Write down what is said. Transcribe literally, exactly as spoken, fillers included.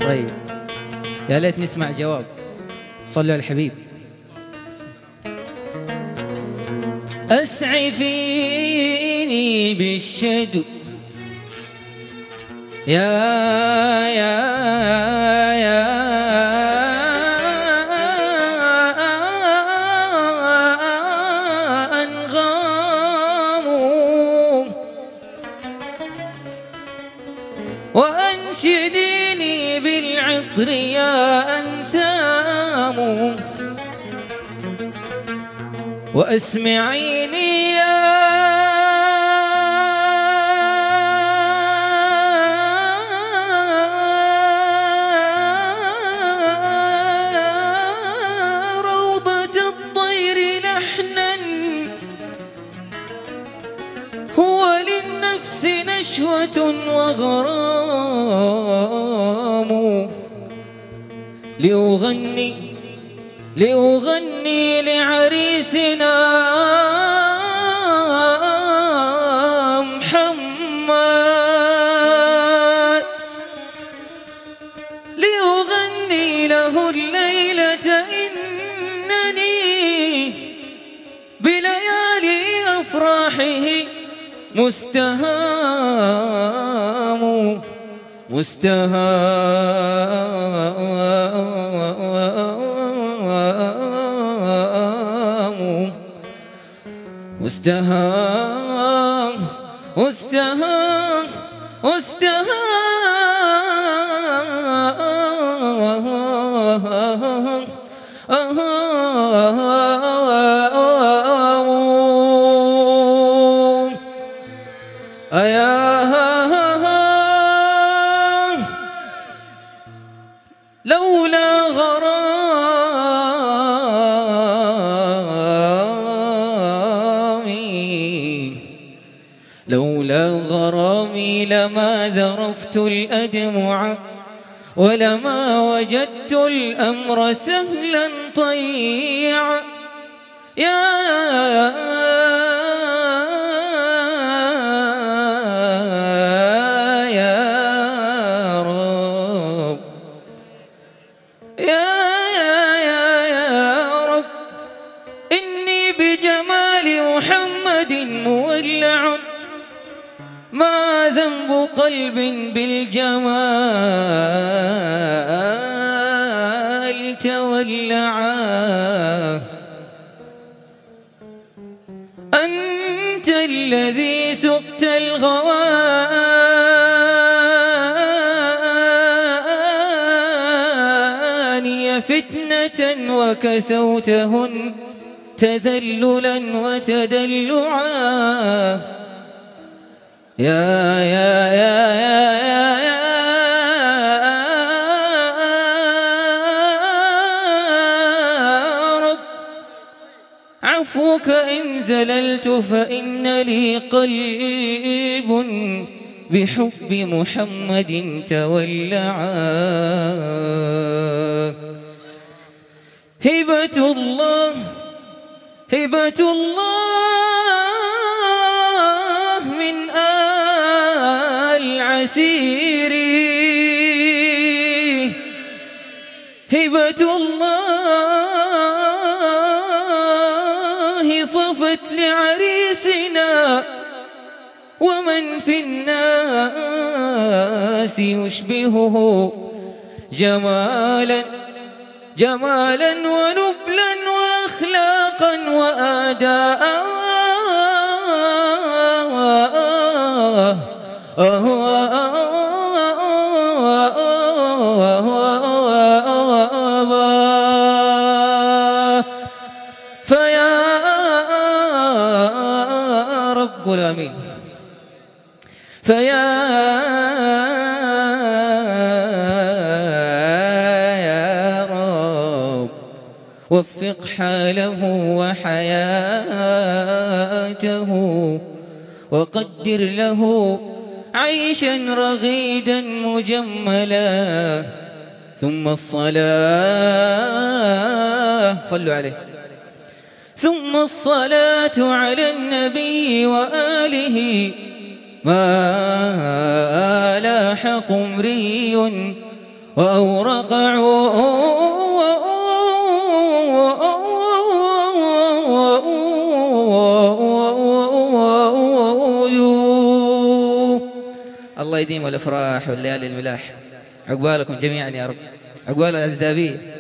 طيب يا ليت نسمع جواب. صلوا على الحبيب. أسعفيني بالشدو يا يا يا أنغام، وأنشديني بالعطر يا أنسام، وأسمعيني يا روضة الطير لحنا هو للنفس نشوة وغرام، لأغني لأغني لعريسنا محمد، لأغني له الليلة إنني بليالي أفراحه مستهام مستهام مستهام مستهام مستهام لولا غرامي لولا غرامي لما ذرفت الأدمع، ولما وجدت الأمر سهلا طيعا. يا مولع ما ذنب قلب بالجمال تولعا، أنت الذي سقت الغواني فتنة وكسوتهن تذللا وتدلعا. يا يا يا يا يا رب عفوك إن زللت فإن لي قلب بحب محمد تولعا. هبة الله هبة الله من آل عسيري، هبة الله صفت لعريسنا، ومن في الناس يشبهه جمالا جمالا ونبلا وأخلاقا وآداء. فيا رب العالمين، فيا وفق حاله وحياته، وقدر له عيشا رغيدا مجملا. ثم الصلاة، صلوا عليه، ثم الصلاة على النبي وآله، ما لاح قمري وأورق الله يديم الأفراح والليالي الملاح. عقبالكم جميعا يا رب، عقبال العزابية.